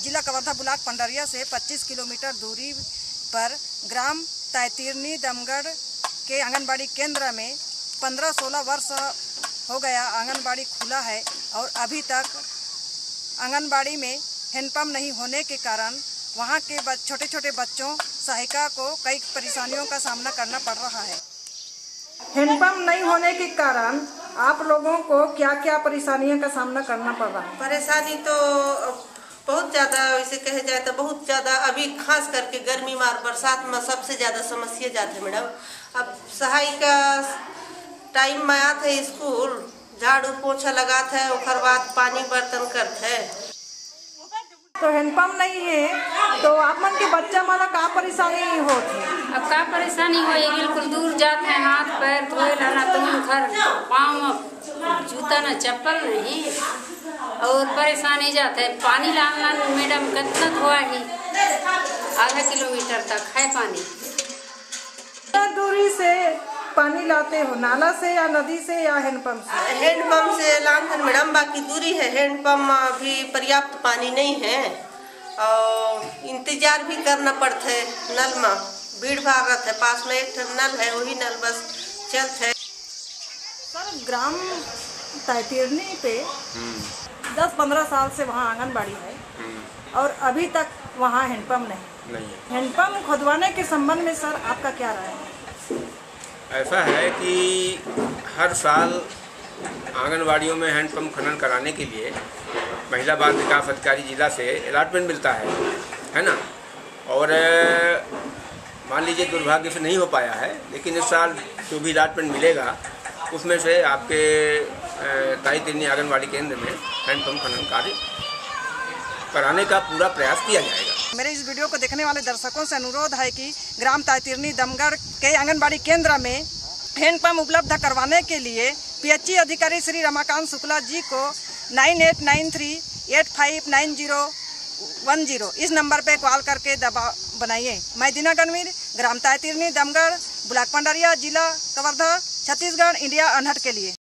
जिला कवर्धा ब्लॉक पंडरिया से 25 किलोमीटर दूरी पर ग्राम तैतीरनी दमगढ़ के आंगनबाड़ी केंद्र में 15-16 वर्ष हो गया आंगनबाड़ी खुला है और अभी तक आंगनबाड़ी में हैंडपंप नहीं होने के कारण वहां के छोटे छोटे बच्चों सहायिका को कई परेशानियों का सामना करना पड़ रहा है। हैंडपंप नहीं होने के कारण आप लोगों को क्या क्या परेशानियों का सामना करना पड़ रहा है? परेशानी तो बहुत ज़्यादा, वैसे कहे जाए तो बहुत ज़्यादा, अभी खास करके गर्मी मार बरसात में सबसे ज़्यादा समस्या जाते है मैडम। अब सहायिका टाइम में आते है, स्कूल झाड़ू पोछा लगाते है, उसके बाद पानी बर्तन करते है। तो हैंडपंप नहीं है तो आप मन के बच्चा माना का परेशानी होती है? अब का परेशानी हो, बिल्कुल दूर जाते हैं, हाथ पैर धोए लाना तो घर पाँव में जूता न चप्पल नहीं और परेशानी जाते है। पानी लाना मैडम कितना धोआ ही, आधा किलोमीटर तक है पानी। कितना दूरी से पानी लाते हो, नाला से या नदी से या हैंडपंप से? हैंडपंप से लाते हैं मैडम, बाकी दूरी है। हैंडपंप में भी पर्याप्त पानी नहीं है और इंतजार भी करना पड़ता है। नल में भीड़ भाड़ रहता है, पास में एक नल है, वही नल बस चलता है। सर, ग्राम तैतीरनी पे 10-15 साल से वहाँ आंगनबाड़ी है और अभी तक वहाँ हैंडपंप नहीं है। हैंडपंप खुदवाने के संबंध में सर आपका क्या राय है? ऐसा है कि हर साल आंगनवाड़ियों में हैंडपंप खनन कराने के लिए महिला बाल विकास अधिकारी जिला से अलॉटमेंट मिलता है ना। और मान लीजिए दुर्भाग्य से नहीं हो पाया है, लेकिन इस साल जो भी अलॉटमेंट मिलेगा उसमें से आपके तैतीरनी आंगनवाड़ी केंद्र में हैंडपंप खनन कार्य कराने का पूरा प्रयास किया जाएगा। मेरे इस वीडियो को देखने वाले दर्शकों से अनुरोध है कि ग्राम तैतीरनी दमगढ़ के आंगनबाड़ी केंद्र में हैंडपंप उपलब्ध करवाने के लिए पीएचई अधिकारी श्री रमाकांत शुक्ला जी को 9893859010 इस नंबर पे कॉल करके दबाव बनाइए। मैं दीना गणवीर, ग्राम तैतीरनी दमगढ़, ब्लॉक पंडरिया, जिला कवर्धा, छत्तीसगढ़, इंडिया अनहर्ड के लिए।